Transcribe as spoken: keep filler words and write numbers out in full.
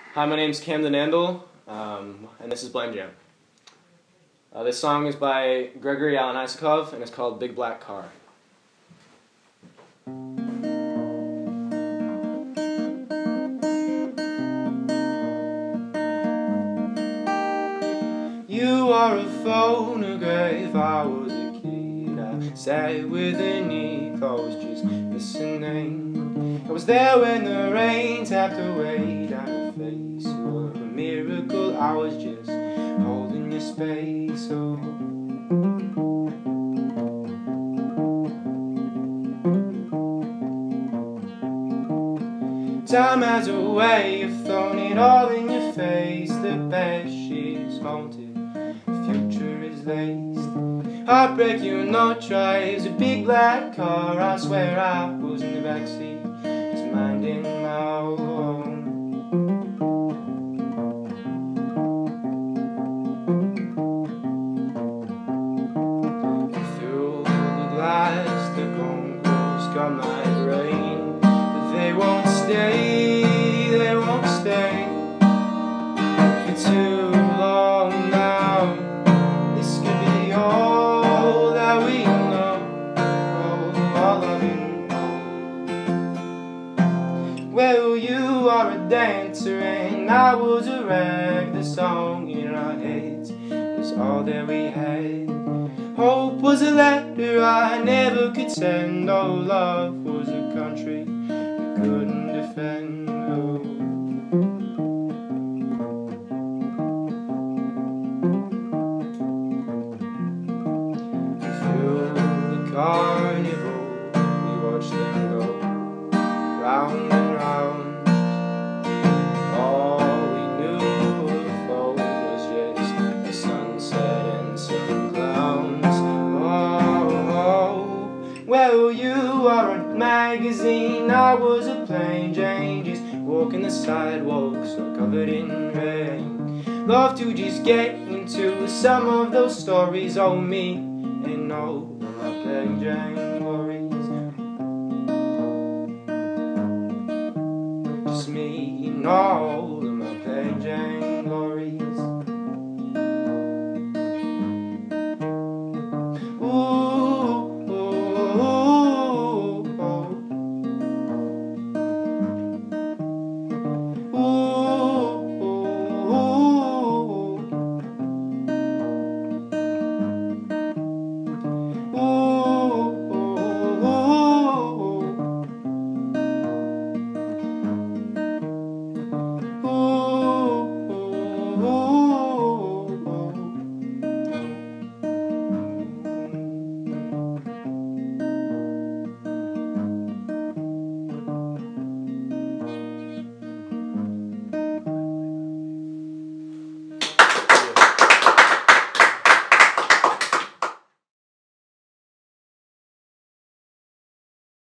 Hi, my name's Camden Andl, um, and this is Blam Jam. Uh, this song is by Gregory Alan Isakov, and it's called Big Black Car. You are a phonograph, I was a kid, I sat with an eve, I was just listening. I was there when the rain tapped away down your face. You were a miracle, I was just holding your space. Oh, time has a way of throwing it all in your face. The past is haunted, the future is laced. Heartbreak you know drives a big black car. I swear I was in the backseat, just minding my own. Through the glass the gongo's come like rain, but they won't stay, they won't stay for too long now. This could be all that we know, oh, all of it. Well, you are a dancer and I was a rag. The song in our heads was all that we had. Hope was a letter I never could send. Oh, love was a country we couldn't defend. Oh. Through the carnival we watched them go round and round. All we knew of home was just the sunset and some clowns. Oh, oh, well, you are a magazine, I was a plain Jane, just walking the sidewalks all covered in rain. Love to just get into some of those stories. Oh, me and all of my plain Jane worries. Just me and all